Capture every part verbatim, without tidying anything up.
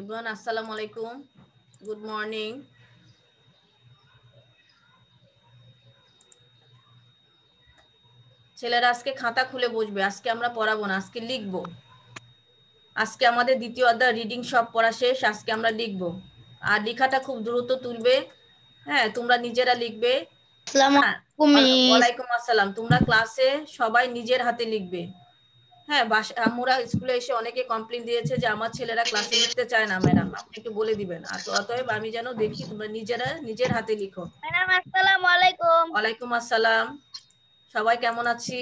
everyone, assalamu alaikum. Good morning. ছেলেরা আজকে খাতা খুলে বসবে। আজকে আমরা পড়াবো না, আজকে লিখবো। আজকে আমাদের দ্বিতীয় অধ্যায় রিডিং সব পড়া শেষ। আজকে আমরা লিখবো, আর লেখাটা খুব দ্রুত তুলবে। হ্যাঁ, তোমরা নিজেরা লিখবে। ওয়ালাইকুম আসসালাম। তোমরা ক্লাসে সবাই নিজের হাতে লিখবে। হ্যাঁ, আমরা স্কুলে এসে অনেকে কমপ্লেন দিয়েছে যে আমার ছেলেরা ক্লাসে লিখতে চায় না। ম্যাডাম, আপনি একটু বলে দিবেন। আর অতএব আমি যেন দেখি তোমরা নিজেরা নিজের হাতে লিখো। ম্যাডাম আসসালামু আলাইকুম। ওয়ালাইকুম আসসালাম। সবাই কেমন আছি?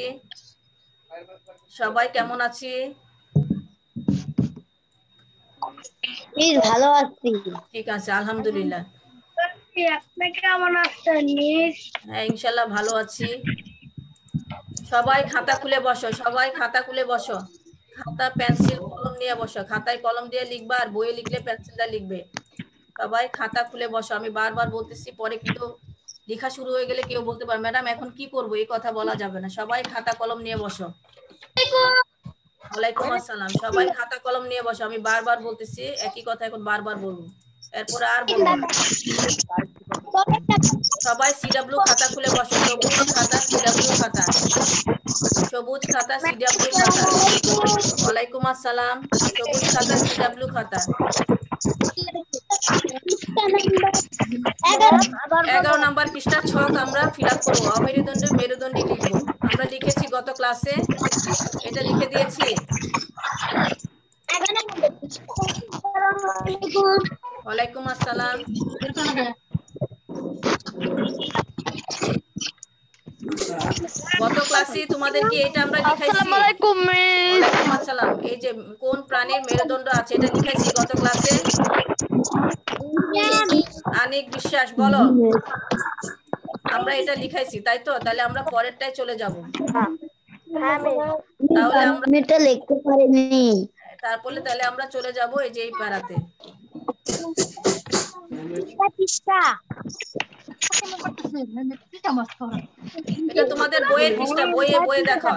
সবাই কেমন আছি? মিস ভালো আছি। ঠিক আছে, আলহামদুলিল্লাহ। আপনি কেমন আছেন মিস? হ্যাঁ, ইনশাআল্লাহ ভালো আছি। সবাই খাতা খুলে বসো, সবাই খাতা খুলে বসো। খাতা পেন্সিল কলম নিয়ে বসো। খাতায় কলম দিয়ে লিখবা, আর বইয়ে লিখলে পেন্সিল দিয়ে লিখবে। সবাই খাতা খুলে বসো। আমি বারবার বলতেছি, পরে কিন্তু লেখা শুরু হয়ে গেলে কেউ বলতে পারে ম্যাডাম এখন কি করবো, এই কথা বলা যাবে না। সবাই খাতা কলম নিয়ে বসো। ওয়ালাইকুম আসসালাম। সবাই খাতা কলম নিয়ে বসো। আমি বারবার বলতেছি, একই কথা এখন বারবার বলবো, এরপরে আর বলবো না। সবাই সিডাব্লিউ খাতা খুলে বসো। সবুজ খাতা, সিডাব্লিউ খাতা, সবুজ খাতা, সিডাব্লিউ খাতা। ওয়ালাইকুম আসসালাম। সবুজ খাতা, সিডাব্লিউ খাতা। এগারো নাম্বার পৃষ্ঠা ছক আমরা ফিল আপ করবো। অমেরুদণ্ড মেরুদণ্ডী লিখবো। আমরা লিখেছি গত ক্লাসে, এটা লিখে দিয়েছি। ওয়ালাইকুম আসসালাম। গত ক্লাসে তোমাদেরকে এটা আমরা লিখাইছি। আসসালামু আলাইকুম মিস। ওয়ালাইকুম আসসালাম। এই যে কোন প্রাণীর মেরুদণ্ড আছে এটা লিখাইছি গত ক্লাসে। আনিক বিশ্বাস বলো, আমরা এটা লিখাইছি তাই তো? তাহলে আমরা পরেরটায় চলে যাব। তাহলে আমরা এটা লিখতে পারিনি। তারপরে তাহলে আমরা চলে যাব এই যে এই প্যারাতে। এটা তোমাদের বইয়ের পৃষ্ঠা, বইয়ে বইয়ে দেখো।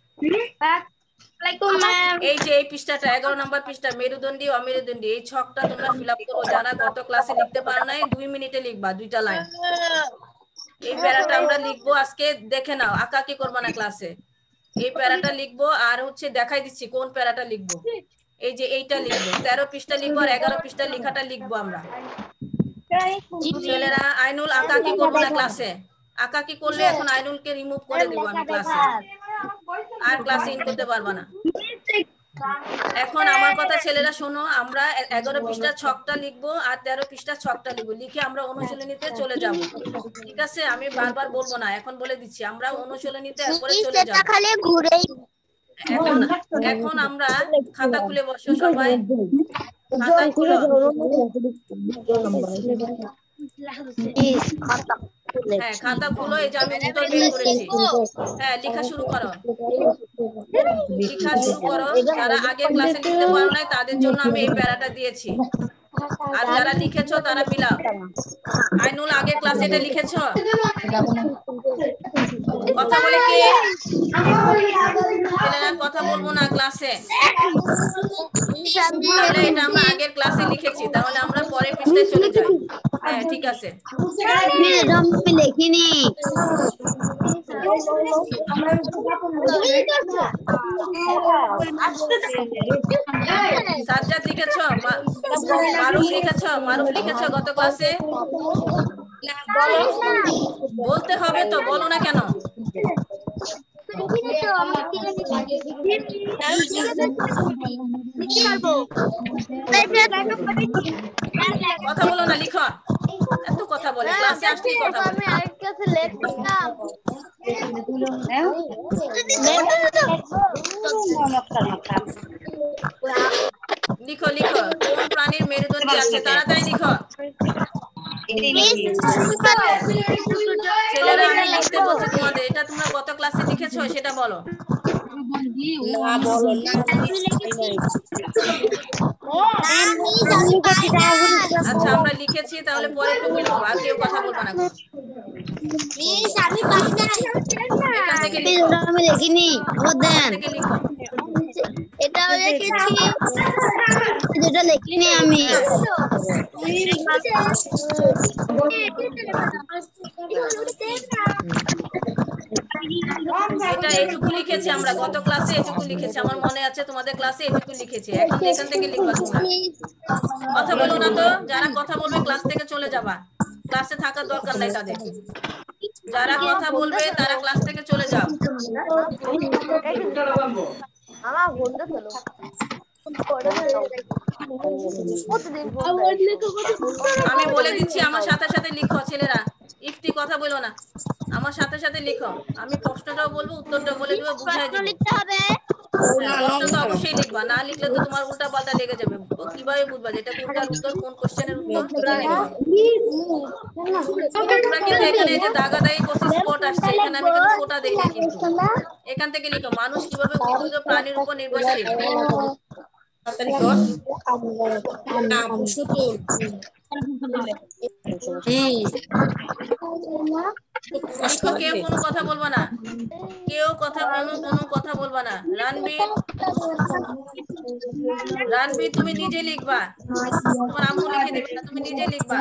এই যে এই পৃষ্ঠাটা এগারো নম্বর পৃষ্ঠা, মেরুদণ্ডী অমেরুদণ্ডী, এই ছকটা তোমরা ফিল আপ করো। যারা গত ক্লাসে লিখতে পারো নাই, দুই মিনিটে লিখবা দুইটা লাইন। এই প্যারাটা আমরা লিখবো আজকে, দেখে নাও। আঁকা কি করবা না ক্লাসে। এই প্যারাটা লিখবো, আর হচ্ছে দেখাই দিচ্ছি কোন প্যারাটা লিখবো। এই যে এইটা লিখবো, তেরো পৃষ্ঠা লিখবো, আর এগারো পৃষ্ঠা লেখাটা লিখবো আমরা। ছেলেরা আইনুল আঁকা কি করবো না ক্লাসে। আঁকা কি করলে এখন আইনুলকে রিমুভ করে দিব আমি ক্লাসে, আর ক্লাসে ইন করতে পারবা না। এখন আমার কথা ছেলেরা শোনো, আমরা এগারো পৃষ্ঠা ছকটা লিখবো আর তেরো পৃষ্ঠা ছকটা লিখবো। লিখে আমরা অনুশীলনীতে চলে যাব। ঠিক আছে, আমি বারবার বলবো না, এখন বলে দিচ্ছি। আমরা অনুশীলনীতে এরপরে চলে যাব। এখন এখন আমরা খাতা খুলে বসো সবাই। খাতা খুলো। হ্যাঁ, খাতা খুলো। এই যে আমি উত্তর বের করেছি। হ্যাঁ, লেখা শুরু করো, লেখা শুরু করো। যারা আগে ক্লাসে লিখতে পারো নাই তাদের জন্য আমি এই প্যারাটা দিয়েছি, আর যারা লিখেছো তারা মিলাও। আইনুল আগে ক্লাসে এটা লিখেছো? কথা বলে কে? ছেলেরা কথা বলবো না ক্লাসে। তাহলে এটা আমরা আগের ক্লাসে লিখেছি, তাহলে আমরা পরের পৃষ্ঠায় চলে যাই। হ্যাঁ, ঠিক আছে। লিখিনি। সাজ্জাদ লিখেছো? মারুফ লিখেছো? মারুফ লিখেছো গত ক্লাসে? বলতে হবে তো, বলো না কেন? কথা বলো না, লিখো। এত কথা বলে, ক্লাসে আসলেই কথা বলে। লিখো লিখো, কোন প্রাণীর মেরুদণ্ডী আছে তাড়াতাড়ি লিখো। ছেলেরা আমি লিখতে বলছি তোমাদের, এটা তোমরা গত ক্লাসে লিখেছো সেটা বলো। না বলো না। আচ্ছা, আমরা লিখেছি, তাহলে পরে টুকু লিখবো, আর কেউ কথা বলবো না। মিস আমি পারি না। এখান থেকে লিখো। আমি লিখিনি। আবার দেন। থেকে লিখো। এটাও লিখেছি, যেটা লিখিনি আমি। এটা এটুকু লিখেছি আমরা গত ক্লাসে, এটুকু লিখেছি আমার মনে আছে, তোমাদের ক্লাসে এটুকু লিখেছি। এখন এখান থেকে লিখবা তোমরা, কথা বলো না তো। যারা কথা বলবে ক্লাস থেকে চলে যাবা, ক্লাসে থাকার দরকার নাই তাদের। যারা কথা বলবে তারা ক্লাস থেকে চলে যাও। আমি বলে দিচ্ছি, আমার সাথে সাথে লিখো ছেলেরা। ইফতি কথা বলো না, আমার সাথে সাথে লিখো। আমি প্রশ্নটাও বলবো, উত্তরটাও বলে দেবো, বুঝাই দিব। প্রশ্ন তো অবশ্যই লিখবা, না লিখলে তো তোমার উল্টা পাল্টা লেগে যাবে। কিভাবে বুঝবা যেটা কোনটার উত্তর, কোন কোশ্চেনের উত্তর? তোমরা কিন্তু এখানে যে দাগাদাগি করছি, স্পট আসছে এখানে, আমি কিন্তু ফোটা দেখি। কিন্তু এখান থেকে লিখো, মানুষ কিভাবে উদ্ভিদ ও প্রাণীর উপর নির্ভরশীল। লিখো, কেউ কোনো কথা বলবা না, কেউ কথা কোনো কোনো কথা বলবা না। রানবীর, রানবীর তুমি নিজে লিখবা, তোমার আম্মু লিখে দিবে না, তুমি নিজে লিখবা।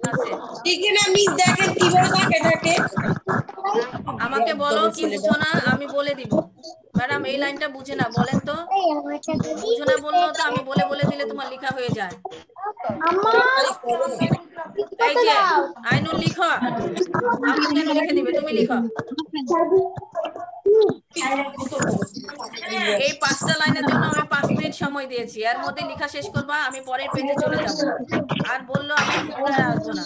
আমাকে বলো কি বুঝো না, আমি বলে দিব। ম্যাডাম এই লাইনটা বুঝে না, বলেন তো। বুঝো না বললো তো আমি বলে বলে দিলে তোমার লেখা হয়ে যায়। এই যে আইনুল লিখো, আম্মু কেন লিখে দিবে, তুমি লিখো। এই পাঁচটা লাইনের জন্য আমি পাঁচ মিনিট সময় দিয়েছি, এর মধ্যে লেখা শেষ করবা, আমি পরের পেজে চলে যাব। আর বললো আমি পুনরায় আসবো না।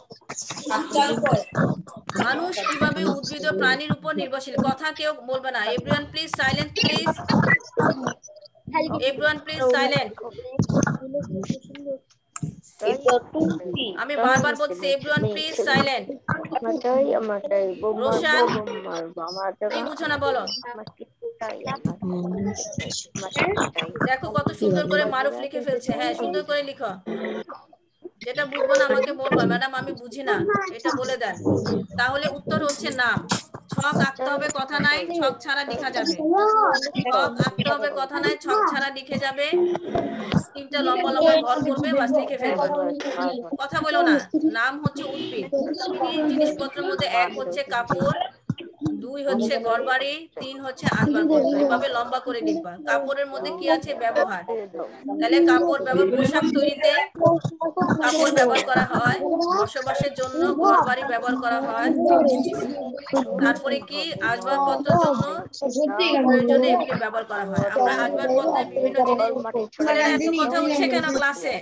মানুষ কিভাবে উদ্ভিদ ও প্রাণীর উপর নির্ভরশীল, কথা কেউ বলবে না। Everyone please silent, please everyone please silent. আমি বারবার বলছি এভরিওয়ান প্লিজ সাইলেন্ট। রোশন কি বুঝো না বলো। দেখো কত সুন্দর করে মারুফ লিখে ফেলছে। হ্যাঁ সুন্দর করে লিখো, যেটা বুঝবো না আমাকে বলবা, ম্যাডাম আমি বুঝি না, এটা বলে দেন। তাহলে উত্তর হচ্ছে নাম। ছক আঁকতে হবে, কথা নাই, ছক ছাড়া লেখা যাবে। ছক আঁকতে হবে, কথা নাই, ছক ছাড়া লিখে যাবে। তিনটা লম্বা লম্বা ঘর করবে, বাস লিখে ফেলবে, কথা বলো না। নাম হচ্ছে উদ্ভিদ। জিনিসপত্রের মধ্যে এক হচ্ছে কাপড়, দুই হচ্ছে ঘরবাড়ি, তিন হচ্ছে আসবাবপত্র। এভাবে লম্বা করে লিখবা। কাপড়ের মধ্যে কি আছে, ব্যবহার। তাহলে কাপড় ব্যবহার, পোশাক তৈরিতে কাপড় ব্যবহার করা হয়, বসবাসের জন্য ঘরবাড়ি ব্যবহার করা হয়। তারপরে কি, আসবাবপত্রের জন্য প্রয়োজনে এগুলি ব্যবহার করা হয়। আমরা আসবাবপত্রের বিভিন্ন জিনিস। ছেলেরা এত কথা হচ্ছে কেন ক্লাসে?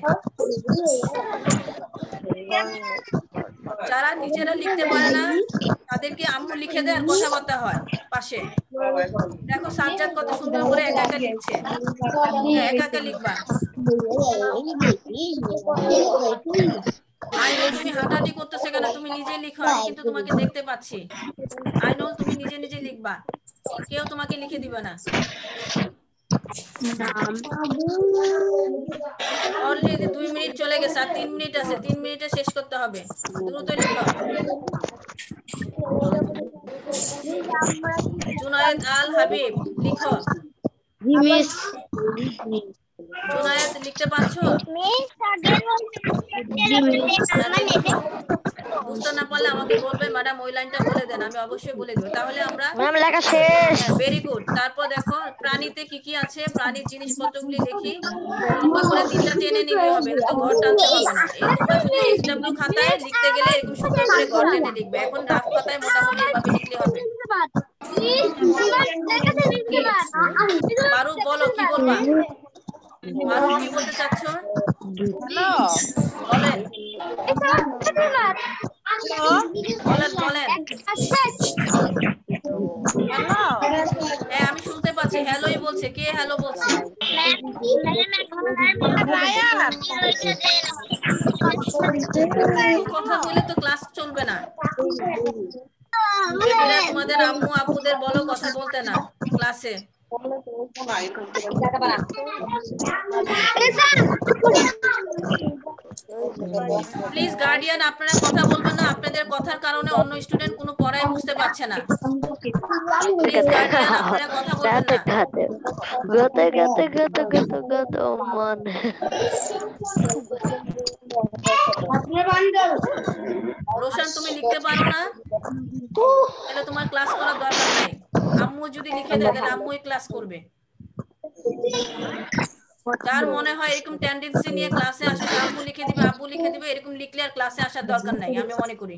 যারা নিজেরা লিখতে পারে না তাদেরকে আম্মু লিখে দেয় আর কথাবার্তা হয় পাশে। দেখো সাজ্জাদ কত সুন্দর করে একা একা লিখছে, একা একা লিখবা। আইনুল তুমি হাঁটাহাঁটি করতেছে কেন, তুমি নিজে লিখো, আমি কিন্তু তোমাকে দেখতে পাচ্ছি। আইনুল তুমি নিজে নিজে লিখবা, কেউ তোমাকে লিখে দিবে না। অলরেডি দুই মিনিট চলে গেছে, আর তিন মিনিট আছে, তিন মিনিটে শেষ করতে হবে, দ্রুত লিখো। জুনায়েদ আল হাবিব লিখো। জুনায়েদ লিখতে পারছো? বুঝতে না পারলে আমাকে বলবে, ম্যাডাম ওই লাইনটা বলে দেন, আমি অবশ্যই বলে দেব। তাহলে আমরা লেখা শেষ। Very good. তারপর দেখো প্রাণীতে কি কি আছে, প্রাণীর জিনিসপত্রগুলি লিখি। লম্বা করে তিনটা টেনে নিতে হবে, তো ঘর টানতে হবে না। এই তোমরা শুধু এইচডব্লিউ খাতায় লিখতে গেলে এরকম সুন্দর করে ঘর টেনে লিখবে। এখন রাফ খাতায় মোটামুটি এভাবে লিখলে হবে। মারুফ বলো কি বলবা, মারুফ কি বলতে চাচ্ছ? বলেন বলেন বলেন। হ্যাঁ আমি শুনতে পাচ্ছি, হ্যালোই বলছে। কে হ্যালো বলছে? কথা বলে তো ক্লাস চলবে না। বেবিরা তোমাদের আম্মু আব্বুদের বলো কথা বলতে না ক্লাসে। প্লিজ গার্ডিয়ান আপনারা কথা বলবেন না, আপনাদের কথার কারণে অন্য স্টুডেন্ট কোনো পড়াই বুঝতে পারছে পাচ্ছে না। প্লিজ গার্ডিয়ান, আপনারা কথা বলবেন না। গাতে গাতে গাতে গাতে গাতে মন। রোশন, তুমি লিখতে পারো না? তাহলে তোমার ক্লাস করার দরকার নাই। আম্মু যদি লিখে দেয় তাহলে আম্মুই ক্লাস করবে। যার মনে হয় এরকম টেন্ডেন্সি নিয়ে ক্লাসে আসে যে আম্মু লিখে দিবে, আব্বু লিখে দিবে, এরকম লিখলে আর ক্লাসে আসার দরকার নাই আমি মনে করি।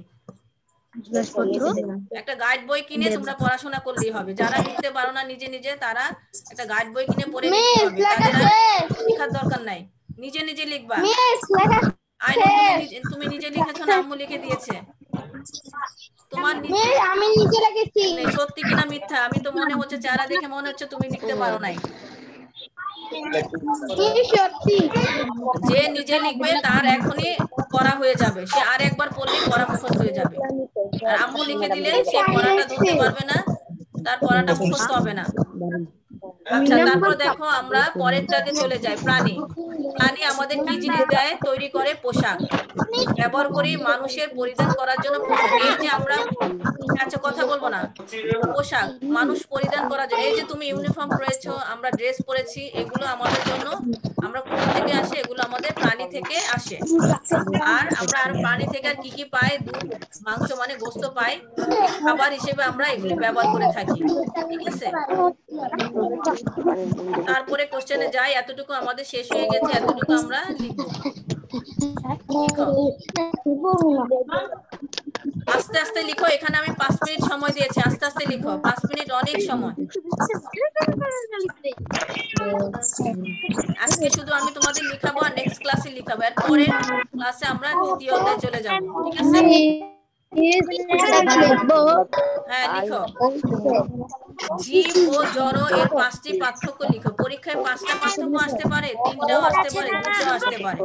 একটা গাইড বই কিনে তোমরা পড়াশোনা করলেই হবে। যারা লিখতে পারো না নিজে নিজে, তারা একটা গাইড বই কিনে পড়ে নিতে হবে, তাদের আর লেখার দরকার নাই, নিজে নিজে লিখবা। আইনুল, তুমি নিজে লিখেছো না আম্মু লিখে দিয়েছে? তোমার নিজে, আমি নিজে লিখেছি। সত্যি কিনা মিথ্যা? আমি তো মনে হচ্ছে চেহারা দেখে মনে হচ্ছে তুমি লিখতে পারো নাই। যে নিজে লিখবে তার এখনই পড়া হয়ে যাবে, সে আর একবার পড়লে পড়া মুখস্থ হয়ে যাবে। আর আম্মু লিখে দিলে সে পড়াটা ধরতে পারবে না, তার পড়াটা মুখস্থ হবে না। আচ্ছা, তারপর দেখো আমরা পরেরটাতে চলে যাই। প্রাণী। প্রাণী আমাদের কি জিনিস দেয়? তৈরি করে পোশাক, ব্যবহার করি মানুষের পরিধান করার জন্য পোশাক। এই যে আমরা, আচ্ছা কথা বলবো না, পোশাক মানুষ পরিধান করার জন্য। এই যে তুমি ইউনিফর্ম পরেছো, আমরা ড্রেস পরেছি, এগুলো আমাদের জন্য, আমরা কোথা থেকে আসে? এগুলো আমাদের প্রাণী থেকে আসে। আর আমরা আর প্রাণী থেকে আর কি কি পাই? দুধ, মাংস মানে গোশত পাই, খাবার হিসেবে আমরা এগুলি ব্যবহার করে থাকি। ঠিক আছে, তারপরে কোশ্চেনে যাই। এতটুকু আমাদের শেষ হয়ে গেছে, এতটুকু আমরা লিখবো। আস্তে আস্তে লিখো, এখানে আমি পাঁচ মিনিট সময় দিয়েছি, আস্তে আস্তে লিখো, পাঁচ মিনিট অনেক সময়। আজকে শুধু আমি তোমাদের লিখাবো আর নেক্সট ক্লাসে লিখাবো, এর পরের ক্লাসে আমরা দ্বিতীয় অধ্যায়ে চলে যাব। ঠিক আছে, হ্যাঁ লিখো। জীব ও জড় এর পাঁচটি পার্থক্য লিখো। পরীক্ষায় পাঁচটা পার্থক্য আসতে পারে, তিনটাও আসতে পারে, দুটো আসতে পারে,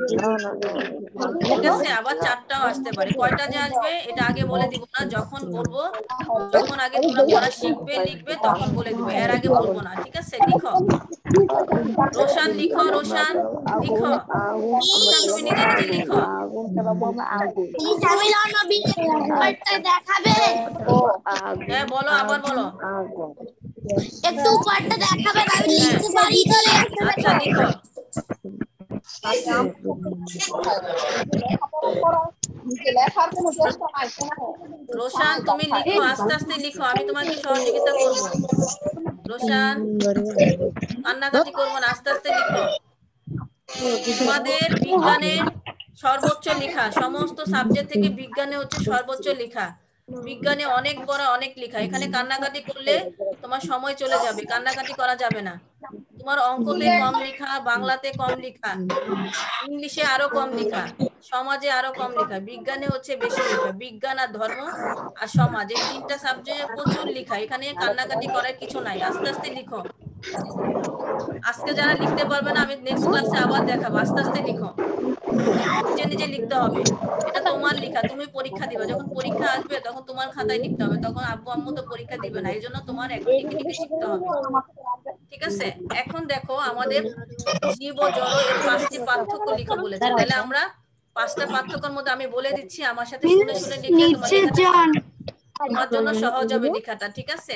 ঠিক আছে, আবার চারটাও আসতে পারে। কয়টা যে আসবে এটা আগে বলে দিব না, যখন বলবো, যখন আগে তোমরা পড়া শিখবে লিখবে তখন বলে দিব, এর আগে বলবো না। ঠিক আছে, লিখো। রোশান লিখো, রোশান লিখো, রোশান তুমি নিজে নিজে লিখো। দেখাবে, হ্যাঁ বলো, আবার বলো, একটু উপরটা দেখাবে, আমি লিখতে পারি ধরে। আচ্ছা লিখো। রোশান তুমি লিখো, আস্তে আস্তে লিখো, আমি তোমাকে সহযোগিতা করব। রোশান কান্নাকাটি করবো না, আস্তে আস্তে লিখো। তোমাদের বিজ্ঞানের সর্বোচ্চ লেখা, সমস্ত সাবজেক্ট থেকে বিজ্ঞানে হচ্ছে সর্বোচ্চ লেখা। বিজ্ঞানে অনেক পড়া, অনেক লেখা। এখানে কান্নাকাটি করলে তোমার সময় চলে যাবে, কান্নাকাটি করা যাবে না। তোমার অঙ্কতে কম লেখা, বাংলাতে কম লেখা, ইংলিশে আরো কম লেখা, সমাজে আরো কম লেখা, বিজ্ঞানে হচ্ছে বেশি লেখা। বিজ্ঞান আর ধর্ম আর সমাজ, এই তিনটা সাবজেক্টে প্রচুর লেখা। এখানে কান্নাকাটি করার কিছু নাই, আস্তে আস্তে লিখো। আজকে যারা লিখতে পারবে না আমি নেক্সট ক্লাসে আবার দেখাবো, আস্তে আস্তে লিখো, নিজে নিজে লিখতে হবে। এটা তোমার লেখা, তুমি পরীক্ষা দিবে, যখন পরীক্ষা আসবে তখন তোমার খাতায় লিখতে হবে, তখন আব্বু আম্মু তো পরীক্ষা দিবে না, এই জন্য তোমার এখন লিখে লিখে শিখতে হবে। ঠিক আছে, এখন দেখো আমাদের জীব ও জড় এর পাঁচটি পার্থক্য লিখো বলেছে। তাহলে আমরা পাঁচটা পার্থক্যের মধ্যে আমি বলে দিচ্ছি, আমার সাথে শুনে শুনে লিখলে তোমার লেখাটা তোমার জন্য সহজ হবে লেখাটা। ঠিক আছে,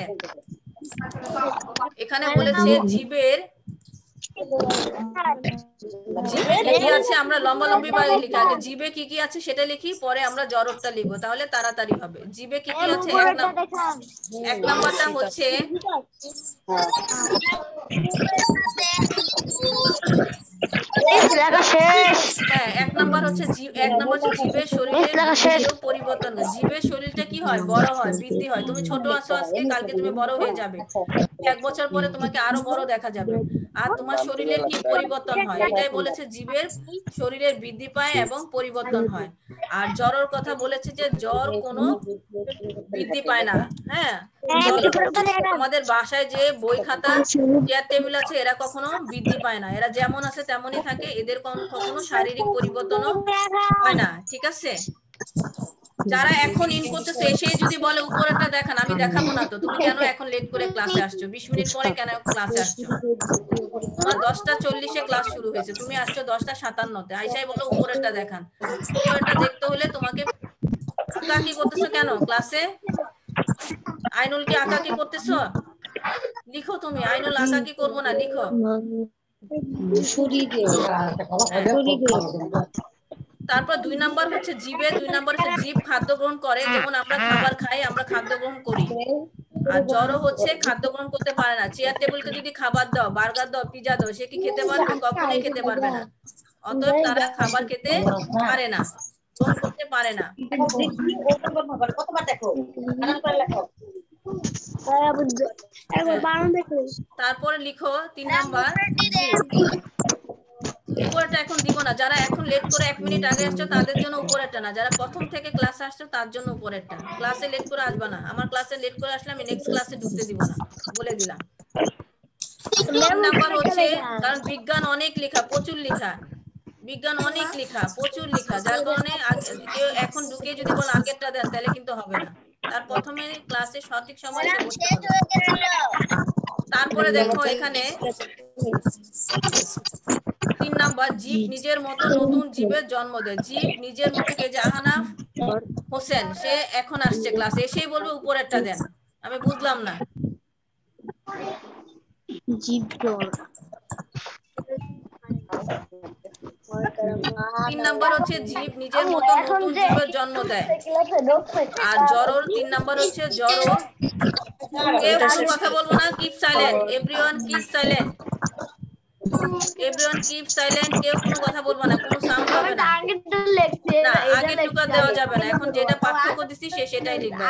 এখানে বলেছে জীবের, জীবে কি কি আছে, আমরা লম্বালম্বি ভাবে লিখি। আগে জীবে কি কি আছে সেটা লিখি, পরে আমরা জড়রটা লিখবো, তাহলে তাড়াতাড়ি হবে। জীবে কি কি আছে, এক নম্বর, এক নম্বরটা হচ্ছে হ্যাঁ এক নম্বর হচ্ছে এক নম্বর হচ্ছে জীবের শরীরের পরিবর্তন। জীবের শরীরটা কি হয়, বড় হয়, বৃদ্ধি হয়। তুমি ছোট আছো আজকে, কালকে তুমি বড় হয়ে যাবে, এক বছর পরে তোমাকে আরো বড় দেখা যাবে। আর তোমার শরীরের কি পরিবর্তন হয়, এটাই বলেছে জীবের শরীরের বৃদ্ধি পায় এবং পরিবর্তন হয়। আর জ্বরের কথা বলেছে যে জ্বর কোনো বৃদ্ধি পায় না। হ্যাঁ, আমাদের বাসায় যে বই খাতা চেয়ার টেবিল আছে এরা কখনো বৃদ্ধি পায় না, এরা যেমন আছে তেমনই থাকে, এদের কখনো শারীরিক পরিবর্তনও হয় না। ঠিক আছে, যারা এখন ইন করতেছে এসে যদি বলে উপরেরটা দেখান, আমি দেখাবো না। তো তুমি কেন এখন লেট করে ক্লাসে আসছো, বিশ মিনিট পরে কেন ক্লাসে আসছো? তোমার দশটা চল্লিশে ক্লাস শুরু হয়েছে, তুমি আসছো দশটা সাতান্নতে, আইসাই বলো উপরেরটা দেখান। উপরেরটা দেখতে হলে তোমাকে, আঁকা কি করতেছো কেন ক্লাসে? আইনুল কি আঁকা কি করতেছো? লিখো তুমি। আইনুল আঁকা কি করবো না, লিখো। তারপর দুই নাম্বার হচ্ছে জীবে, দুই নাম্বার হচ্ছে জীব খাদ্য গ্রহণ করে, যেমন আমরা খাবার খাই, আমরা খাদ্য গ্রহণ করি। আর জড় হচ্ছে খাদ্য গ্রহণ করতে পারে না। চেয়ার টেবিলকে যদি খাবার দাও, বার্গার দাও, পিজা দাও, সে কি খেতে পারবে? কখনোই খেতে পারবে না। অতএব তারা খাবার খেতে পারে না, গ্রহণ করতে পারে না। তারপরে লিখো তিন নাম্বার জীব। উপরেটা এখন দিব না, যারা এখন লেট করে এক মিনিট আগে আসছো তাদের জন্য উপরেরটা না, যারা প্রথম থেকে ক্লাসে আসছো তার জন্য উপরেরটা। ক্লাসে লেট করে আসবা না, আমার ক্লাসে লেট করে আসলে আমি নেক্সট ক্লাসে ঢুকতে দিব না, বলে দিলাম। তিন নাম্বার হচ্ছে, কারণ বিজ্ঞান অনেক লেখা, প্রচুর লেখা, বিজ্ঞান অনেক লেখা, প্রচুর লেখা, যার কারণে কেউ এখন ঢুকে যদি বল আগেরটা দেন তাহলে কিন্তু হবে না। তার প্রথমে ক্লাসে সঠিক সময় এসে বসতে হবে। তারপরে দেখো এখানে তিন নাম্বার, জীব নিজের মতো নতুন জীবের জন্ম দেয়। জীব নিজের মতো, কে যে আহনাফ হোসেন, সে এখন আসছে ক্লাসে, এসেই বলবে উপরেরটা দেন। আমি বুঝলাম না। জীব তিন নাম্বার হচ্ছে জীব নিজের মতো নতুন জীবের জন্ম দেয়। আর জড়োর তিন নাম্বার হচ্ছে জড়ো, কেউ কোনো কথা বলবো না, keep silent, everyone keep silent, everyone keep silent, কেউ কোনো কথা বলবো না, কোনো সাউন্ড হবে না। না, আগে টুকা দেওয়া যাবে না, এখন যেটা পার্থক্য দিছি সে সেটাই লিখবে।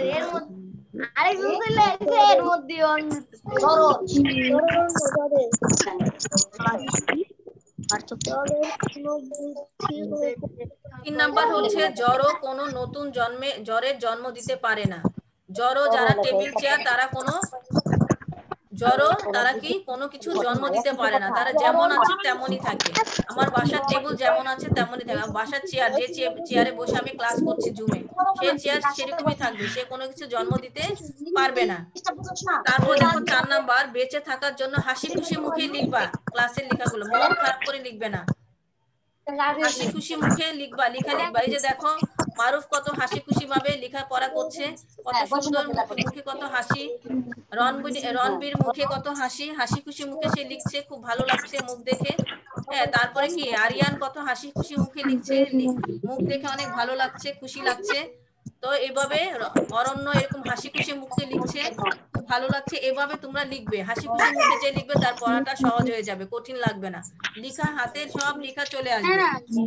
তিন নাম্বার হচ্ছে জড়ো কোনো নতুন জন্মে জ্বরের জন্ম দিতে পারে না। জড়ো যারা টেবিল চেয়ার, তারা কোনো জড়ো, তারা কি কোনো কিছু জন্ম দিতে পারে না, তারা যেমন আছে তেমনই থাকে। আমার বাসার টেবিল যেমন আছে তেমনই থাকে, আমার বাসার চেয়ার, যে চেয়ারে বসে আমি ক্লাস করছি জুমে, সে চেয়ার সেরকমই থাকবে, সে কোনো কিছু জন্ম দিতে পারবে না। তারপর দেখো চার নাম্বার, বেঁচে থাকার জন্য হাসি খুশি মুখে লিখবা ক্লাসের লেখাগুলো, মন খারাপ করে লিখবে না, হাসি খুশি মুখে লিখবা, লিখা লিখবা। এই যে দেখো মারুফ কত হাসি খুশি ভাবে লেখা পড়া করছে, কত সুন্দর মুখে কত হাসি, রণবীর রণবীর মুখে কত হাসি, হাসি খুশি মুখে সে লিখছে, খুব ভালো লাগছে মুখ দেখে। হ্যাঁ, তারপরে কি আরিয়ান কত হাসি খুশি মুখে লিখছে, মুখ দেখে অনেক ভালো লাগছে, খুশি লাগছে। তো এভাবে অরণ্য এরকম হাসি খুশি মুখে লিখছে, খুব ভালো লাগছে, এভাবে তোমরা লিখবে। হাসি খুশি মুখে যে লিখবে তার পড়াটা সহজ হয়ে যাবে, কঠিন লাগবে না, লিখা হাতে সব লিখা চলে আসবে।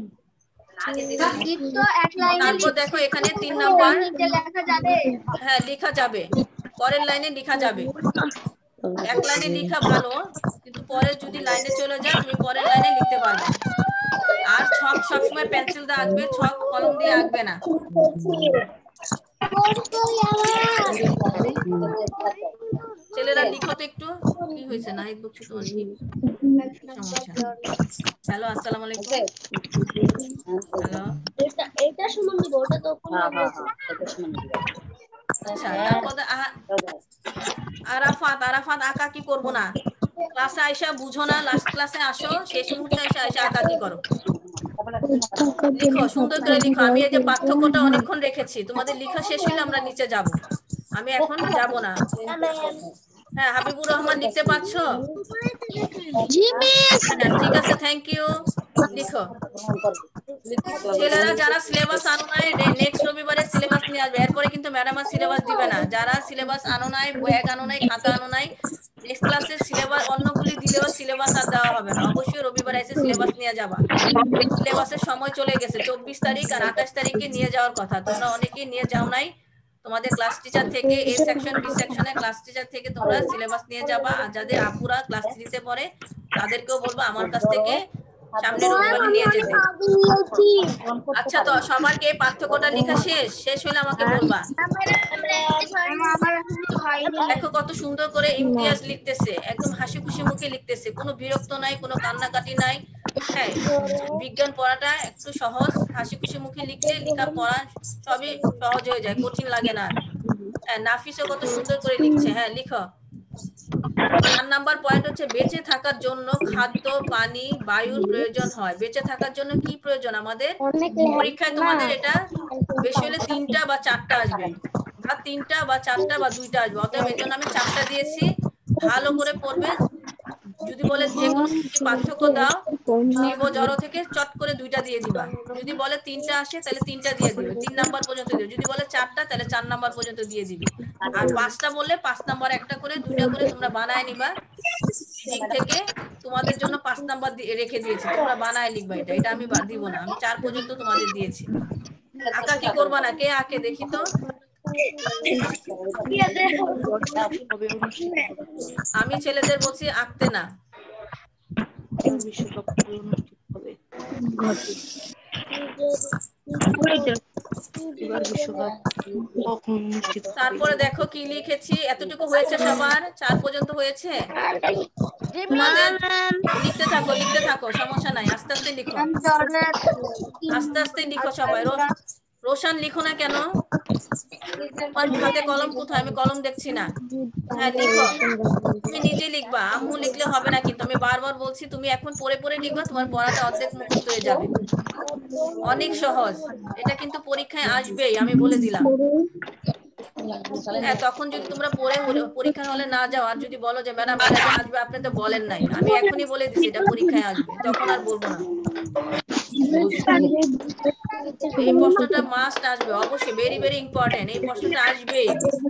তারপর দেখো এখানে তিন নাম্বার, হ্যাঁ লেখা যাবে, পরের লাইনে লেখা যাবে। এক লাইনে লেখা ভালো, কিন্তু পরে যদি লাইনে চলে যায় তুমি পরের লাইনে লিখতে পারবে। আর ছক সবসময় পেন্সিল দিয়ে আঁকবে, ছক কলম দিয়ে আঁকবে না। ছেলেরা লিখো তো একটু, কি হয়েছে নাহিদ বকছি তোমার কি সমস্যা? হ্যালো, আসসালামু আলাইকুম। হ্যালো, এটা সমান দিব, ওটা তো আচ্ছা। তারপর আরাফাত, আরাফাত আঁকা কি করবো না, ক্লাসে আইসা বুঝো না, লাস্ট ক্লাসে আসো, শেষ মুহূর্তে আইসা আইসা আঁকা কি করো, লিখো সুন্দর করে লিখো। আমি এই যে পার্থক্যটা অনেকক্ষণ রেখেছি, তোমাদের লেখা শেষ হলে আমরা নিচে যাব, আমি এখন যাব না। হ্যাঁ, হাবিবুর রহমান লিখতে পারছো? ঠিক আছে, থ্যাংক ইউ। লিখো। ছেলেরা যারা সিলেবাস আনো নাই, নেক্সট রবিবারে সিলেবাস নিয়ে আসবে, এরপরে কিন্তু ম্যাডাম আর সিলেবাস দিবে না। যারা সিলেবাস আনো নাই, ব্যাগ আনো নাই, খাতা আনো নাই, নেক্সট ক্লাসে সিলেবাস অন্যগুলি দিলেও সিলেবাস আর দেওয়া হবে না, অবশ্যই রবিবারে এসে সিলেবাস নিয়ে যাবা। সিলেবাসের সময় চলে গেছে, চব্বিশ তারিখ আর আঠাশ তারিখে নিয়ে যাওয়ার কথা, তোমরা অনেকেই নিয়ে যাও নাই। তোমাদের ক্লাস টিচার থেকে, এ সেকশন বি সেকশনে ক্লাস টিচার থেকে তোমরা সিলেবাস নিয়ে যাবা। আর যাদের আপুরা ক্লাস থ্রিতে পড়ে তাদেরকেও বলবো আমার কাছ থেকে সামনের রবিবারে নিয়ে যেতে। আচ্ছা, তো সবার কি পার্থক্যটা লেখা শেষ? শেষ হলে আমাকে বলবা। দেখো কত সুন্দর করে ইমতিয়াজ লিখতেছে, একদম হাসি খুশি মুখে লিখতেছে, কোনো বিরক্ত নাই, কোনো কান্নাকাটি নাই। হ্যাঁ, বিজ্ঞান পড়াটা একটু সহজ, হাসি খুশি মুখে লিখলে লেখা পড়া সবই সহজ হয়ে যায়, কঠিন লাগে না। হ্যাঁ, নাফিসও কত সুন্দর করে লিখছে। হ্যাঁ, লিখো। চার নাম্বার পয়েন্ট হচ্ছে বেঁচে থাকার জন্য খাদ্য, পানি, বায়ুর প্রয়োজন হয়। বেঁচে থাকার জন্য কি প্রয়োজন আমাদের? পরীক্ষায় তোমাদের এটা বেশি হলে তিনটা বা চারটা আসবে, বা তিনটা বা চারটা বা দুইটা আসবে, অতএব এর জন্য আমি চারটা দিয়েছি। ভালো করে পড়বে। যদি বলে যে কোনো পার্থক্য দাও, জীব ও জড় থেকে চট করে দুইটা দিয়ে দিবা। যদি বলে তিনটা আসে তাহলে তিনটা দিয়ে দিবে, তিন নাম্বার পর্যন্ত দিবে। যদি বলে চারটা তাহলে চার নাম্বার পর্যন্ত দিয়ে দিবে। আর পাঁচটা বললে পাঁচ নাম্বার একটা করে দুইটা করে তোমরা বানায় নিবা। রিডিং থেকে তোমাদের জন্য পাঁচ নাম্বার রেখে দিয়েছি, তোমরা বানায় লিখবা। এটা এটা আমি দিব না, আমি চার পর্যন্ত তোমাদের দিয়েছি। আঁকা কি করবা না? কে আঁকে দেখি তো? আমি ছেলেদের বলছি আঁকতে না। তারপরে দেখো কি লিখেছি। এতটুকু হয়েছে সবার? চার পর্যন্ত হয়েছে? তোমাদের লিখতে থাকো লিখতে থাকো, সমস্যা নাই, আস্তে আস্তে লিখো, আস্তে আস্তে লিখো সবাই। রোশান লিখো না কেন? তোমার হাতে কলম কোথায়? আমি কলম দেখছি না। হ্যাঁ লিখো, তুমি নিজে লিখবা, আম্মু লিখলে হবে না কিন্তু। আমি বারবার বলছি তুমি এখন পড়ে পড়ে লিখবা, তোমার পড়াটা অর্ধেক মুখস্থ হয়ে যাবে। অনেক সহজ, এটা কিন্তু পরীক্ষায় আসবেই, আমি বলে দিলাম। হ্যাঁ, তখন যদি তোমরা পড়ে পরীক্ষার হলে না যাও আর যদি বলো যে ম্যাডাম এটা যে আসবে আপনি তো বলেন নাই, আমি এখনই বলে দিছি এটা পরীক্ষায় আসবে, তখন আর বলবো না। এই প্রশ্নটা মাস্ট আসবে অবশ্যই, ভেরি ভেরি ইম্পর্টেন্ট, এই প্রশ্নটা আসবেই।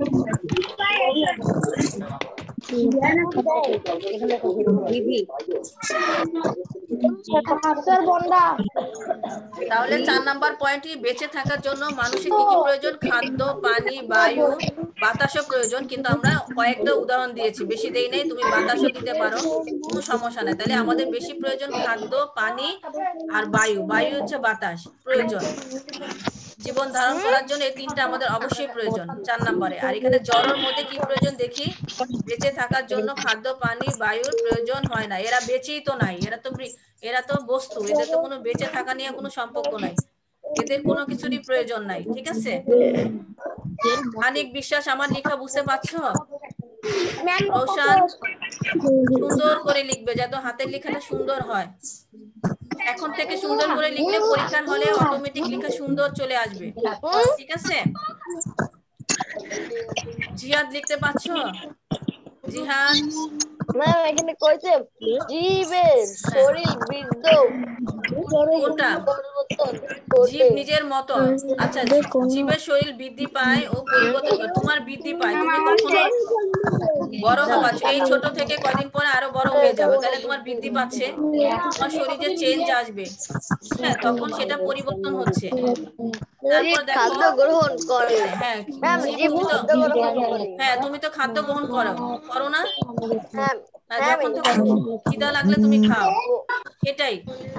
তাহলে চার নাম্বার পয়েন্টটি, বেঁচে থাকার জন্য মানুষের কি কি প্রয়োজন? খাদ্য, পানি, বায়ু, বাতাসও প্রয়োজন। কিন্তু আমরা কয়েকটা উদাহরণ দিয়েছি, বেশি দেই নাই, তুমি বাতাসও দিতে পারো, কোনো সমস্যা নাই। তাহলে আমাদের বেশি প্রয়োজন খাদ্য, পানি আর বায়ু। বায়ু হচ্ছে বাতাস প্রয়োজন জীবন ধারণ করার জন্য, এই তিনটা আমাদের অবশ্যই প্রয়োজন চার নম্বরে। আর এখানে জড়ের মধ্যে কি প্রয়োজন দেখি? বেঁচে থাকার জন্য খাদ্য, পানি, বায়ুর প্রয়োজন হয় না, এরা বেঁচেই তো নাই, এরা তো এরা তো বস্তু, এদের তো কোনো বেঁচে থাকা নিয়ে কোনো সম্পর্ক নাই, এদের কোনো কিছুরই প্রয়োজন নাই। ঠিক আছে? আনিক বিশ্বাস, আমার লেখা বুঝতে পারছো? রোশান সুন্দর করে লিখবে, যাতে হাতের লেখাটা সুন্দর হয়। এখন থেকে সুন্দর করে লিখলে পরীক্ষার হলে অটোমেটিক লেখা সুন্দর চলে আসবে। ঠিক আছে? জিহাদ লিখতে পারছো? জিহাদ ম্যাম এখানে কইছে জীবের শরীর বৃদ্ধ কোনটা? জীব নিজের মতো। আচ্ছা, জীবের শরীর বৃদ্ধি পায় ও পরিবর্তন করে। তোমার বৃদ্ধি পায়, তুমি কখনো বড় হবা, এই ছোট থেকে কয়দিন পরে আরো বড় হয়ে যাবে, তাহলে তোমার বৃদ্ধি পাচ্ছে, তোমার শরীরে চেঞ্জ আসবে। হ্যাঁ, তখন সেটা পরিবর্তন হচ্ছে। তারপর দেখো খাদ্য গ্রহণ করে। হ্যাঁ তুমি তো হ্যাঁ তুমি তো খাদ্য গ্রহণ করো করো না? হ্যাঁ, যখন তখন খিদা লাগলে তুমি খাও, সেটাই।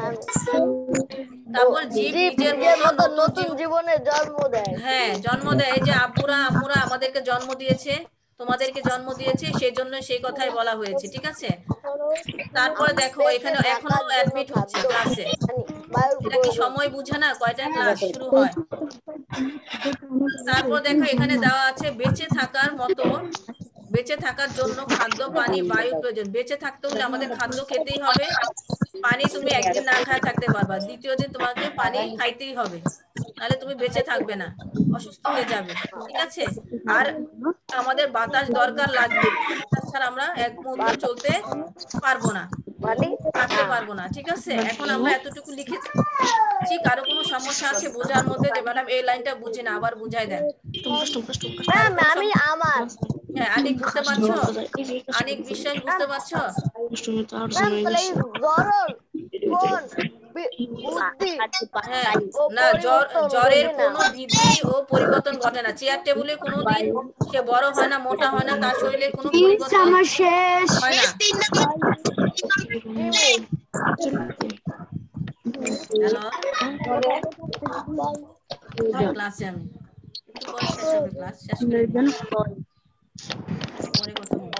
তারপর জীব নিজের মতো নতুন জীবনে জন্ম দেয়। হ্যাঁ জন্ম দেয়, এই যে আব্বুরা আম্মুরা আমাদেরকে জন্ম দিয়েছে, তোমাদেরকে জন্ম দিয়েছে, সেই জন্য সেই কথাই বলা হয়েছে। ঠিক আছে? তারপরে দেখো এখানে এখনো অ্যাডমিট হচ্ছে ক্লাসে, এটা কি সময় বুঝে না কয়টা ক্লাস শুরু হয়। তারপর দেখো এখানে দেওয়া আছে বেঁচে থাকার মতো, বেঁচে থাকার জন্য খাদ্য, পানি, বায়ু প্রয়োজন। বেঁচে থাকতে হলে আমাদের খাদ্য খেতেই হবে, পানি তুমি একদিন না খায় থাকতে পারবা, দ্বিতীয় দিন তোমাকে পানি খাইতেই হবে, নাহলে তুমি বেঁচে থাকবে না, অসুস্থ হয়ে যাবে। ঠিক আছে? আর আমাদের বাতাস দরকার লাগবে, বাতাস ছাড়া আমরা এক মুহূর্ত চলতে পারবো না, থাকতে পারবো না। ঠিক আছে? এখন আমরা এতটুকু লিখেছি, কারো কোনো সমস্যা আছে বোঝার মধ্যে যে ম্যাডাম এই লাইনটা বুঝি না, আবার বুঝাই দেন। আমি আমার হ্যাঁ, আনিক বুঝতে পারছো? আনিক বিশ্বাস বুঝতে পারছো? হ্যাঁ, না জ্বরের কোনো বৃদ্ধি ও পরিবর্তন ঘটে না, চেয়ার টেবিলে কোনো দিন সে বড় হয় না, মোটা হয় না, তার শরীরে কোনো পরিবর্তন হয় না। হ্যালো, ক্লাসে আমি একটু পরে শেষ হবে, ক্লাস শেষ করে পরে কথা বলবো।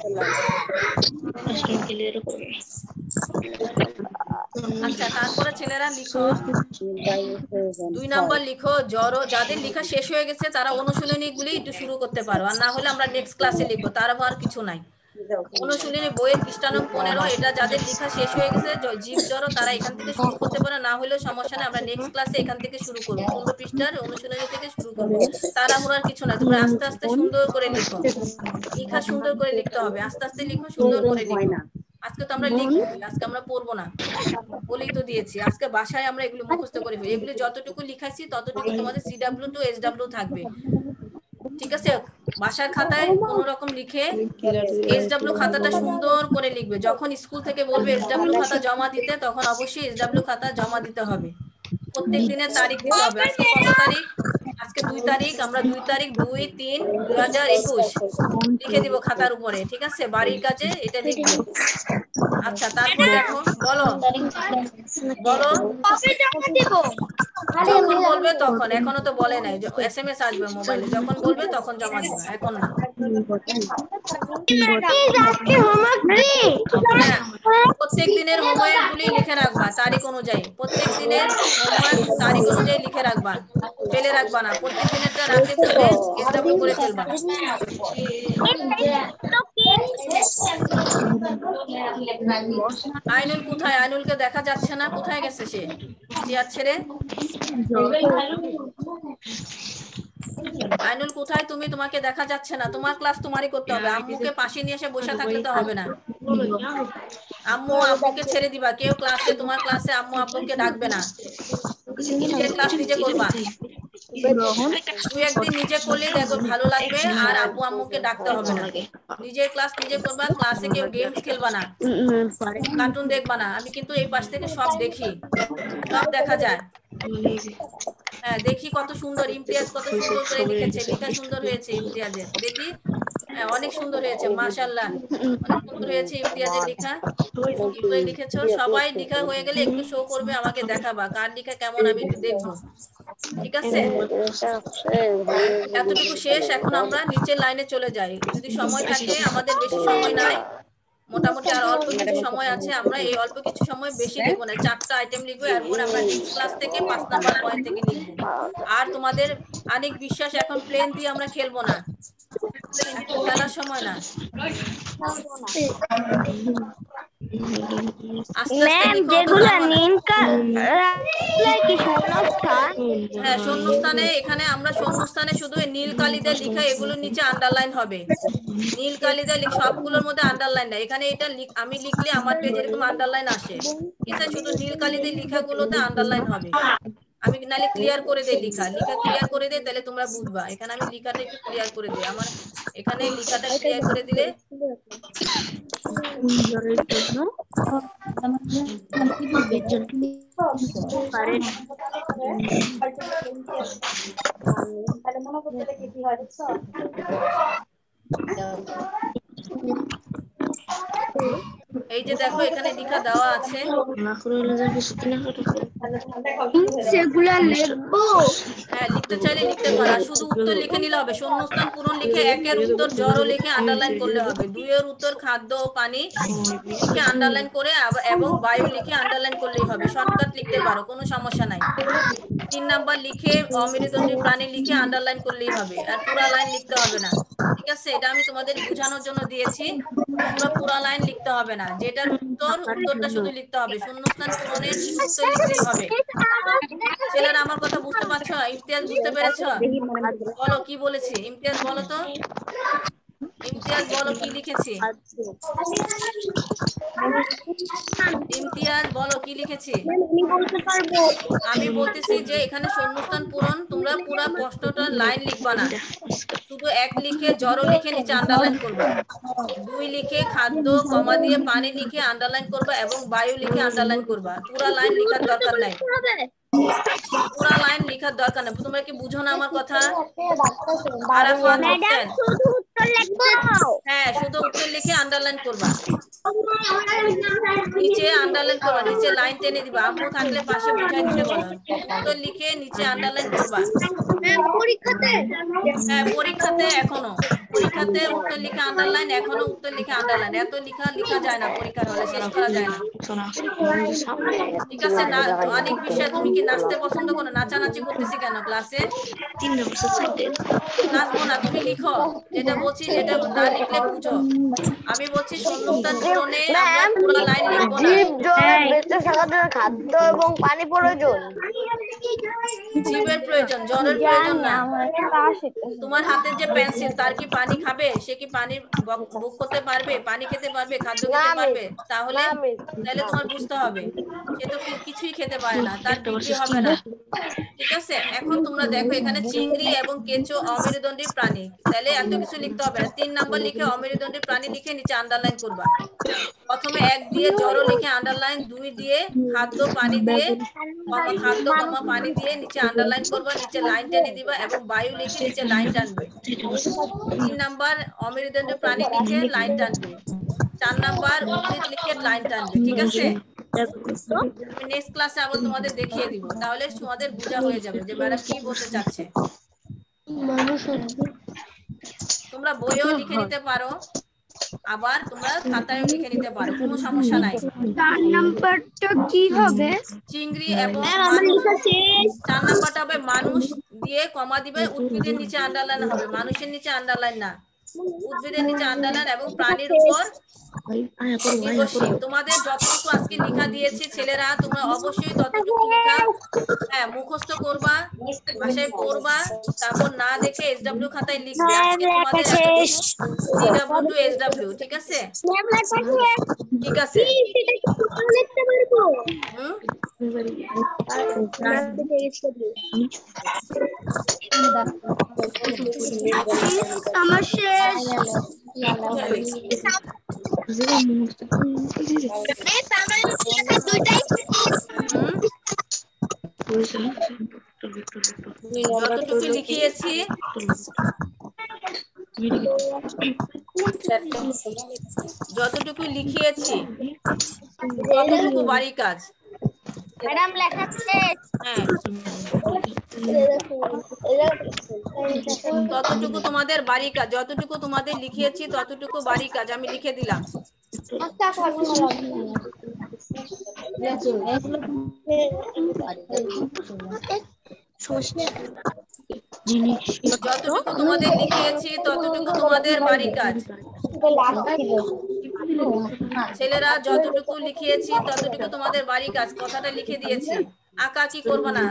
আচ্ছা, তারপরে ছেলেরা লিখো, দুই নাম্বার লিখো জড়। যাদের লেখা শেষ হয়ে গেছে তারা অনুশীলনী গুলি একটু শুরু করতে পারো, আর না হলে আমরা নেক্সট ক্লাসে লিখবো, তার আর কিছু নাই। অনুশীলনী বইয়ের পৃষ্ঠা নং পনেরো। এটা যাদের লেখা শেষ হয়ে গেছে জীব জড় তারা এখান থেকে শুরু করতে পারে, না হলেও সমস্যা নেই, আমরা নেক্সট ক্লাসে এখান থেকে শুরু করবো, পনেরো পৃষ্ঠার অনুশীলনী থেকে শুরু করবো। তাড়াহুড়ার কিছু না, তোমরা আস্তে আস্তে সুন্দর করে লিখো, লেখা সুন্দর করে লিখতে হবে, আস্তে আস্তে লিখো, সুন্দর করে লিখো। আজকে তো আমরা লিখবো, আজকে আমরা পড়বো না বলেই তো দিয়েছি। আজকে বাসায় আমরা এগুলো মুখস্থ করে ফেলি, এগুলো যতটুকু লিখাইছি ততটুকু তোমাদের C W to S W থাকবে, ঠিক আছে? বাসার খাতায় কোন রকম লিখে এস ডাব্লিউ খাতাটা সুন্দর করে লিখবে। যখন স্কুল থেকে বলবে এস ডাব্লিউ খাতা জমা দিতে, তখন অবশ্যই এস ডাব্লিউ খাতা জমা দিতে হবে। প্রত্যেক দিনের তারিখ দিতে হবে। আজকে কত তারিখ? আজকে দুই তারিখ। আমরা দুই তারিখ দুই তিন দুই হাজার একুশ লিখে দিব খাতার উপরে, ঠিক আছে? বাড়ির কাছে এটা লিখবে। আচ্ছা, তারপর দেখো, বলো বলো যখন বলবে তখন, এখনো তো বলে নাই, এস এম এস আসবে মোবাইলে, যখন বলবে তখন জমা দিবে, এখন না। প্রত্যেক দিনের হোমওয়ার্ক গুলি লিখে রাখবা তারিখ অনুযায়ী, প্রত্যেক দিনের হোমওয়ার্ক তারিখ অনুযায়ী লিখে রাখবা, ফেলে রাখবা না। প্রত্যেক দিনেরটা রাতে তুলে এসডব্লিউ করে ফেলবা। আইনুল কোথায়? আইনুলকে দেখা যাচ্ছে না, কোথায় গেছে সে? চেয়ার ছেড়ে। আইনুল কোথায় তুমি? তোমাকে দেখা যাচ্ছে না, তোমার ক্লাস তোমারই করতে হবে। আম্মুকে পাশে নিয়ে এসে বসে থাকলে তো হবে না। আম্মু আব্বুকে ছেড়ে দিবা, কেউ ক্লাসে তোমার ক্লাসে আম্মু আব্বুকে ডাকবে না, নিজের ক্লাস নিজে করবা। দুই একদিন নিজে করলে দেখো ভালো লাগবে, আর আব্বু আম্মুকে ডাকতে হবে না। নিজের ক্লাস নিজে করবা, ক্লাসে কেউ গেমস খেলবা না, কার্টুন দেখবা না। আমি কিন্তু এই পাশ থেকে সব দেখি, সব দেখা যায়। হ্যাঁ, দেখি কত সুন্দর ইমতিয়াজ কত সুন্দর করে লিখেছে, লেখা সুন্দর হয়েছে ইমতিয়াজের, দেখি। হ্যাঁ, অনেক সুন্দর হয়েছে, মাশাআল্লাহ, অনেক সুন্দর হয়েছে ইমতিয়াজের লেখা। কি করে লিখেছো? সবাই লেখা হয়ে গেলে একটু শো করবে, আমাকে দেখাবা কার লেখা কেমন, আমি একটু দেখবো, ঠিক আছে? এতটুকু শেষ। এখন আমরা নিচের লাইনে চলে যাই, যদি সময় থাকে, আমাদের বেশি সময় নাই, মোটামুটি আর অল্প কিছু সময় আছে। আমরা এই অল্প কিছু সময় বেশি লিখবো না, চারটা আইটেম লিখবো, এরপর আমরা নেক্সট ক্লাস থেকে পাঁচ নাম্বার পয়েন্ট থেকে লিখবো। আর তোমাদের অনেক বিশ্বাস, এখন প্লেন দিয়ে আমরা খেলবো না, এখন খেলার সময় না। হ্যাঁ, শূন্যস্থানে, এখানে আমরা শূন্যস্থানে শুধু নীল কালিতে লিখা, এগুলোর নিচে আন্ডারলাইন হবে। নীল কালিতে সবগুলোর মধ্যে আন্ডারলাইন না, এখানে এটা আমি লিখলে আমার পেজে এরকম আন্ডারলাইন আসে, ঠিক আছে? শুধু নীল কালিতে লেখাগুলোতে আন্ডারলাইন হবে। আমি নালে ক্লিয়ার করে দেই লেখা, লেখা ক্লিয়ার করে দেই, তাহলে তোমরা বুঝবা। এখানে আমি লেখাটা একটু ক্লিয়ার করে দেই, আমার এখানে লেখাটা ক্লিয়ার করে দিলে এই যে দেখো এখানে লেখা দেওয়া আছে, হ্যাঁ লিখতে চাইলে লিখতে পারো, শুধু উত্তর লিখে নিলে হবে। শূন্যস্থান পূরণ লিখে একের উত্তর জড় লিখে আন্ডারলাইন করলে হবে, দুইয়ের উত্তর খাদ্য ও পানি লিখে আন্ডারলাইন করে এবং বায়ু লিখে আন্ডারলাইন করলেই হবে। শর্টকাট লিখতে পারো, কোনো সমস্যা নাই। তিন নাম্বার লিখে অমেরুদণ্ডী প্রাণী লিখে আন্ডারলাইন করলেই হবে, আর পুরা লাইন লিখতে হবে না, ঠিক আছে? এটা আমি তোমাদের বোঝানোর জন্য দিয়েছি, তোমরা পুরা লাইন লিখতে হবে না, যেটার উত্তর উত্তরটা শুধু লিখতে হবে, শূন্যস্থান পূরণের উত্তর লিখলেই হবে। ছেলেরা আমার কথা বুঝতে পারছো? ইমতিয়াজ বুঝতে পেরেছো? বলো কি বলেছি, ইমতিয়াজ বলো তো, ইমতিয়াজ বলো কি লিখেছি, ইমতিয়াজ বলো কি লিখেছি। আমি বলতেছি যে এখানে শূন্যস্থান পূরণ, তোমরা পুরা প্রশ্নটা লাইন লিখবা না, শুধু এক লিখে জড় লিখে নিচে আন্ডারলাইন করবা, দুই লিখে খাদ্য কমা দিয়ে পানি লিখে আন্ডারলাইন করবা এবং বায়ু লিখে আন্ডারলাইন করবা। পুরা লাইন লেখার দরকার নাই, পুরা লাইন লেখার দরকার নেই। তোমরা কি বুঝো না আমার কথা? হ্যাঁ, শুধু উত্তর লিখে আন্ডারলাইন করবা, নিচে আন্ডারলাইন করবা, নিচে লাইন টেনে দিবা। আম্মু থাকলে পাশে বুঝাই দিতে বলো, উত্তর লিখে নিচে আন্ডারলাইন করবা। হ্যাঁ, পরীক্ষাতে এখনো পরীক্ষাতে উত্তর লিখে আন্ডারলাইন, এখনো উত্তর লিখে আন্ডারলাইন, এত লিখা লিখা যায় না, পরীক্ষার হলে শেষ করা যায় না। ঠিক আছে না? অনেক বিষয়, তুমি কি নাচতে পছন্দ করো? নাচানাচি করতেছি কেন ক্লাসে? নাচবো না, তুমি লিখো যেটা বলছি, যেটা না লিখলে বুঝো। আমি বলছি শূন্যস্থান পূরণে আমরা পুরো লাইন লিখবো না। জীব জগৎ বেঁচে থাকার জন্য খাদ্য এবং পানি প্রয়োজন। জীবের প্রয়োজন, জলের প্রয়োজন না। তোমার হাতের যে পেন্সিল, তার কি পানি খাবে? সে কি পানি ভোগ করতে পারবে? পানি খেতে পারবে? খাদ্য খেতে পারবে? তাহলে তাহলে তোমার বুঝতে হবে সে তো কিছুই খেতে পারে না, তার বৃদ্ধি হবে না। ঠিক আছে, এখন তোমরা দেখো এখানে চিংড়ি এবং কেঁচো অমেরুদণ্ডী প্রাণী, তাহলে এত কিছু লিখতে হবে না। তিন নাম্বার লিখে অমেরুদণ্ডী প্রাণী লিখে নিচে আন্ডারলাইন করবা। প্রথমে এক দিয়ে জড় লিখে আন্ডারলাইন, দুই দিয়ে খাদ্য পানি দিয়ে কমা খাদ্য কমা পানি দিয়ে নিচে আন্ডারলাইন করবা, নিচে লাইন টেনে দিবা এবং বায়ু লিখে নিচে লাইন টানবে। তিন নাম্বার অমেরুদণ্ডী প্রাণী লিখে লাইন টানবে। চার নাম্বার উদ্ভিদ লিখে লাইন টানবে। ঠিক আছে, আমি নেক্সট ক্লাসে আবার তোমাদের দেখিয়ে দিব, তাহলে তোমাদের বোঝা হয়ে যাবে যে ম্যাডাম কি বলতে চাচ্ছে। তোমরা বইও লিখে নিতে পারো, আবার তোমরা খাতায়ও লিখে নিতে পারো, কোনো সমস্যা নাই। চার নাম্বারটা কি হবে? চিংড়ি এবং চার নাম্বারটা হবে মানুষ দিয়ে কমা দিবে, উদ্ভিদের নিচে আন্ডারলাইন হবে, মানুষের নিচে আন্ডারলাইন না, উদ্ভিদের নিচে আন্ডারলাইন এবং প্রাণীর উপর নির্ভরশীল। তোমাদের যতটুকু আজকে লেখা দিয়েছি ছেলেরা, তোমরা অবশ্যই ততটুকু লেখা হ্যাঁ মুখস্থ করবা, ভাষায় পড়বা, তারপর না দেখে এসডব্লিউ খাতায় লিখবে। আজকে তোমাদের এতটুকু ডি এসডব্লিউ। ঠিক আছে, ঠিক আছে। হুম, আমার শেষ। যতটুকু লিখিয়েছি যতটুকু লিখিয়েছি ততটুকু বাড়ি কাজ। ম্যাডাম লেখা শেষ। হ্যাঁ, ততটুকু তোমাদের বাড়ি কাজ, যতটুকু তোমাদের লিখিয়েছি ততটুকু বাড়ি কাজ আমি লিখে দিলাম। যতটুকু তোমাদের লিখিয়েছি ততটুকু তোমাদের বাড়ি কাজ। ছেলেরা যতটুকু লিখিয়েছি ততটুকু তোমাদের বাড়ি কাজ, কথাটা লিখে দিয়েছি। আঁকা কি করবে না?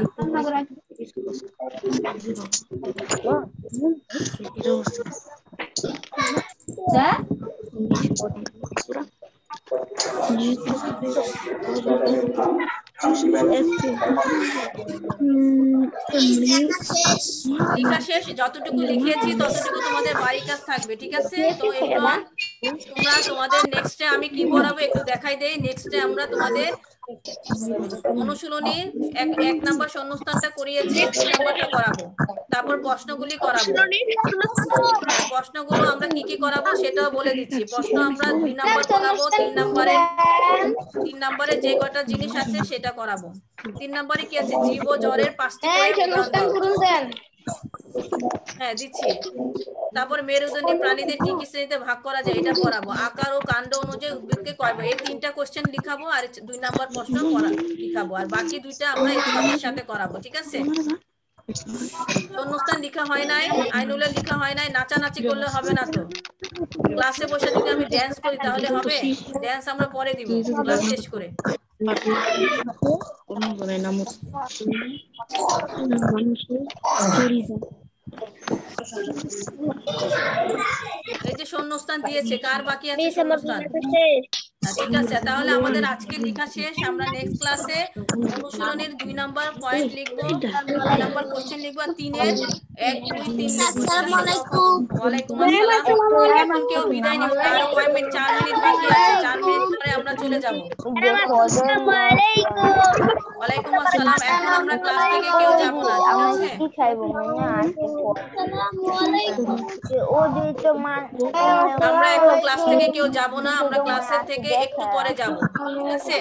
লেখা শেষ, যতটুকু লিখিয়েছি ততটুকু তোমাদের বাড়ি কাজ থাকবে। ঠিক আছে, তো এবার তোমরা তোমাদের নেক্সটে আমি কি পড়াবো একটু দেখাই দেই। নেক্সটে আমরা তোমাদের অনুশীলনী এক এক নাম্বার শূন্যস্থানটা করিয়েছি, দুই নাম্বারটা করাবো, তারপর প্রশ্নগুলি করাবো। হ্যাঁ, প্রশ্নগুলো আমরা কি কি করাবো সেটাও বলে দিচ্ছি। প্রশ্ন আমরা দুই নাম্বার করাবো, তিন নাম্বারে তিন নাম্বারে যে কটা জিনিস আছে সেটা করাবো। তিন নাম্বারে কি আছে? জীব ও জ্বরের পাঁচটি হ্যাঁ দিচ্ছি। তারপর মেরুদণ্ডী প্রাণীদের কি কি শ্রেণীতে ভাগ করা যায় এটা পড়াবো। আকার ও কাণ্ড অনুযায়ী উদ্ভিদকে কয়বার, এই তিনটা কোশ্চেন লিখাবো আর দুই নাম্বার প্রশ্ন লিখাবো, আর বাকি দুইটা আমরা এই ছকের সাথে করাবো। ঠিক আছে, শূন্যস্থান লেখা হয় নাই, আইনুলে লেখা হয় নাই, নাচানাচি করলে হবে না। তো ক্লাসে বসে যদি আমি ড্যান্স করি তাহলে হবে? ড্যান্স আমরা পরে দিব ক্লাস শেষ করে। এই যে শূন্যস্থান দিয়েছে, কার বাকি আছে শূন্যস্থান? ঠিক আছে, তাহলে আমাদের আজকে লেখা শেষ। আমরা নেক্সট ক্লাসে অনুশীলনের দুই নাম্বার পয়েন্ট লিখবো, দুই নাম্বার কোশ্চেন লিখবো, তিনের এক দুই তিন লিখবো। ওয়ালাইকুম আসসালাম। এখন কেউ বিদায় নিব, আরো কয় মিনিট, চার মিনিট বাকি আছে, চার মিনিট পরে আমরা চলে যাব। ওয়ালাইকুম আসসালাম। এখন আমরা ক্লাস থেকে কেউ যাব না, ঠিক আছে? আমরা এখন ক্লাস থেকে কেউ যাব না, আমরা ক্লাসের থেকে একটু পরে যাব। ঠিক আছে,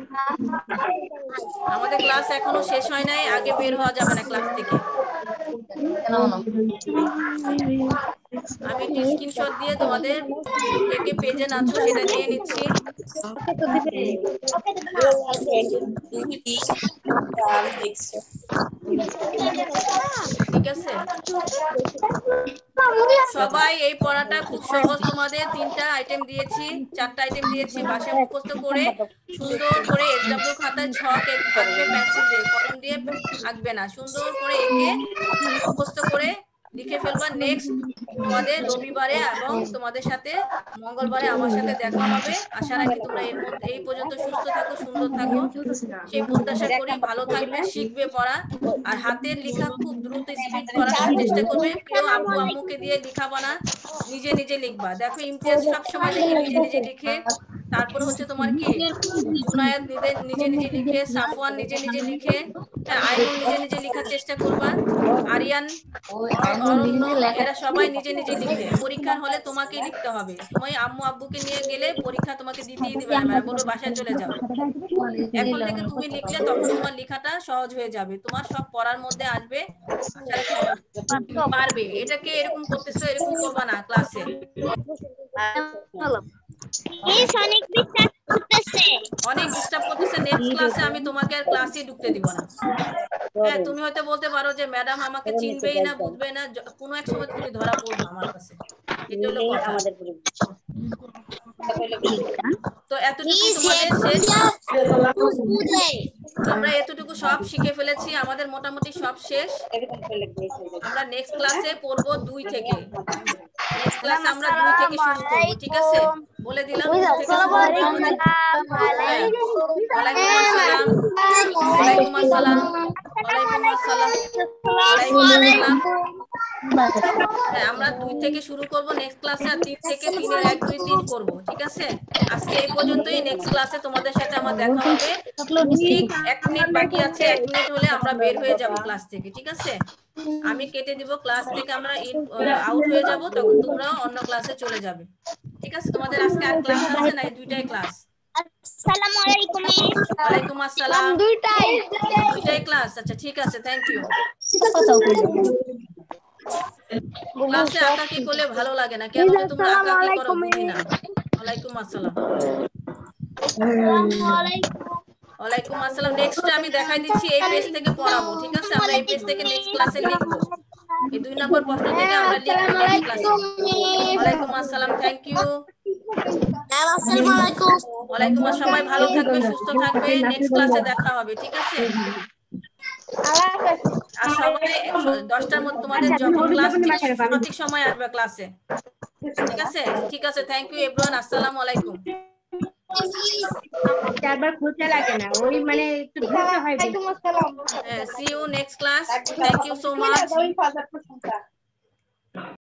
আমাদের ক্লাস এখনো শেষ হয় নাই, আগে বের হওয়া যাবে না ক্লাস থেকে। আমি একটু স্ক্রিনশট দিয়ে তোমাদের কে কে পেজে আছো সেটা নিয়ে নিচ্ছি। ঠিক আছে, সবাই এই পড়াটা খুব সহজ, তোমাদের তিনটা আইটেম দিয়েছি, চারটা আইটেম দিয়েছি, বাসায় মুখস্থ করে সুন্দর করে এসডব্লিউ খাতায় ছক আঁকবে, পেন্সিল দিয়ে, কলম দিয়ে আঁকবে না, সুন্দর করে এঁকে মুখস্থ করে লিখে ফেলবা। নেক্সট তোমাদের রবিবারে এবং তোমাদের সাথে মঙ্গলবারে আমার সাথে দেখা হবে। আশা রাখি তোমরা এর মধ্যে এই পর্যন্ত সুস্থ থাকো, সুন্দর থাকো, সেই প্রত্যাশা করি। ভালো থাকবে, শিখবে পড়া, আর হাতের লেখা খুব দ্রুত স্পিড করার চেষ্টা করবে। কেউ আব্বু আম্মুকে দিয়ে লিখাবা না, নিজে নিজে লিখবা। দেখো ইমতিয়াজ সব সময় দেখি নিজে নিজে লিখে, তারপরে হচ্ছে তোমার কি জুনায়েদ নিজে নিজে লিখে, সাফওয়ান নিজে নিজে লিখে, আইনুল নিজে নিজে লেখার চেষ্টা করবা, আরিয়ান, অরণ্য, এরা সবাই নিজে নিজে লিখে। পরীক্ষার হলে তোমাকে লিখতে হবে, তুমি আম্মু আব্বুকে নিয়ে গেলে পরীক্ষা তোমাকে দিতেই দিবে না, মানে বলবো বাসায় চলে যাও। এখন থেকে তুমি লিখলে তখন তোমার লেখাটা সহজ হয়ে যাবে, তোমার সব পড়ার মধ্যে আসবে, আশা রাখি পারবে। এটাকে এরকম করতেছো, এরকম করবা না ক্লাসে। অনেক ডিস্টার্ব করতেছে, নেক্সট ক্লাসে আমি তোমাকে আর ক্লাসে ঢুকতে দিব না। হ্যাঁ, তুমি হয়তো বলতে পারো যে ম্যাডাম আমাকে চিনবেই না, বুঝবে না, কোনো এক সময় তুমি ধরা পড়বে আমার কাছে, এটা হলো কথা। তো এতটুকু তোমাদের শেষ, আমরা এতটুকু সব শিখে ফেলেছি, আমাদের মোটামুটি সব শেষ। আমরা নেক্সট ক্লাসে পড়বো দুই থেকে, নেক্সট ক্লাসে আমরা দুই থেকে শুরু করব, ঠিক আছে? বলে দিলাম দুই থেকে শুরু করব। ওয়ালাইকুম আসসালাম, ওয়ালাইকুম আসসালাম, ওয়ালাইকুম আসসালাম, ওয়ালাইকুম আসসালাম। হ্যাঁ, আমরা দুই থেকে শুরু করব নেক্সট ক্লাসে, আর তিন থেকে তিনের এক দুই তিন করব, ঠিক আছে? আজকে এই পর্যন্তই, নেক্সট ক্লাসে তোমাদের সাথে আমার দেখা হবে। ঠিক এক মিনিট বাকি আছে, এক মিনিট হলে আমরা বের হয়ে যাব ক্লাস থেকে, ঠিক আছে? আমি কেটে দিব, ক্লাস থেকে আমরা আউট হয়ে যাব, তখন তোমরাও অন্য ক্লাসে চলে যাবে, ঠিক আছে? তোমাদের আজকে আর ক্লাস আছে না, এই দুইটাই ক্লাস। আসসালামু আলাইকুম। ওয়ালাইকুম আসসালাম। দুইটাই দুইটাই ক্লাস, আচ্ছা ঠিক আছে, থ্যাংক ইউ। ক্লাসে আঁকাকি করলে ভালো লাগে না, কেন যে তোমরা আঁকাকি করো বুঝি না। ওয়ালাইকুম আসসালাম। ওয়ালাইকুম আসসালাম। নেক্সট আমি দেখাই দিচ্ছি, এই পেজ থেকে পড়াবো, ঠিক আছে? আমরা এই পেজ থেকে নেক্সট ক্লাসে লিখবো, এই দুই নম্বর প্রশ্ন থেকে আমরা লিখবো নেক্সট ক্লাসে। ওয়ালাইকুম আসসালাম, থ্যাংক ইউ। আসসালামু আলাইকুম। ওয়ালাইকুম আসসালাম। সবাই ভালো থাকবে, সুস্থ থাকবে, নেক্সট ক্লাসে দেখা হবে, ঠিক আছে? আর সবাই দশটার মধ্যে তোমাদের যখন ক্লাস সঠিক সময় আসবে ক্লাসে, ঠিক আছে? ঠিক আছে, থ্যাংক ইউ এভরিওয়ান, আসসালামু আলাইকুম। চারবার খুলতে লাগে না, ওই মানে একটু ধরতে হয়। হ্যাঁ, see you next class, thank you so much.